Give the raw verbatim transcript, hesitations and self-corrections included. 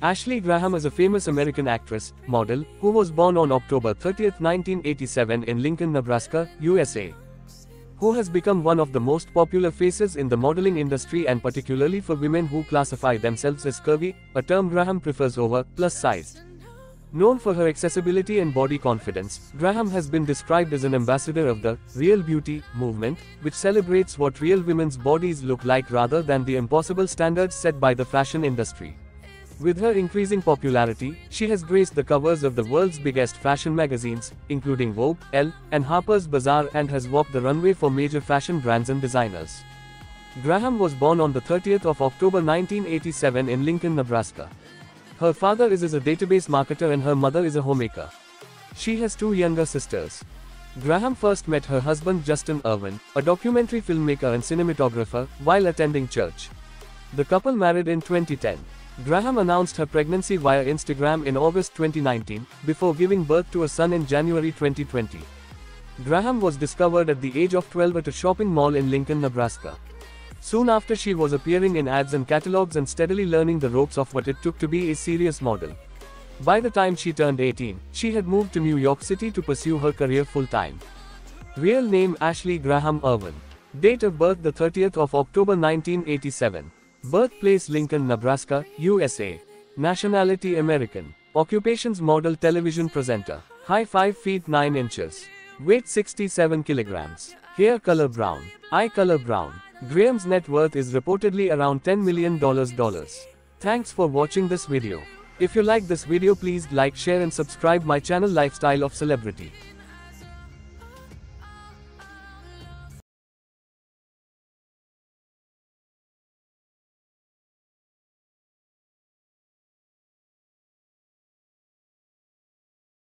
Ashley Graham is a famous American actress, model, who was born on October thirtieth nineteen eighty-seven in Lincoln, Nebraska, U S A. Who has become one of the most popular faces in the modeling industry, and particularly for women who classify themselves as curvy, a term Graham prefers over plus-sized. Known for her accessibility and body confidence, Graham has been described as an ambassador of the Real Beauty movement, which celebrates what real women's bodies look like rather than the impossible standards set by the fashion industry. With her increasing popularity, she has graced the covers of the world's biggest fashion magazines, including Vogue, Elle, and Harper's Bazaar, and has walked the runway for major fashion brands and designers. Graham was born on the thirtieth of October nineteen eighty-seven in Lincoln, Nebraska. Her father is, is a database marketer and her mother is a homemaker. She has two younger sisters. Graham first met her husband Justin Irwin, a documentary filmmaker and cinematographer, while attending church. The couple married in twenty ten. Graham announced her pregnancy via Instagram in August twenty nineteen, before giving birth to a son in January twenty twenty. Graham was discovered at the age of twelve at a shopping mall in Lincoln, Nebraska. Soon after, she was appearing in ads and catalogs and steadily learning the ropes of what it took to be a serious model. By the time she turned eighteen, she had moved to New York City to pursue her career full-time. Real name Ashley Graham Irwin. Date of birth the thirtieth of October nineteen eighty-seven. Birthplace Lincoln, Nebraska, U S A. Nationality American. Occupations model, television presenter. Height five feet nine inches. Weight sixty-seven kilograms. Hair color brown. Eye color brown. Graham's net worth is reportedly around ten million dollars. Thanks for watching this video. If you like this video, please like, share and subscribe my channel Lifestyle of Celebrity.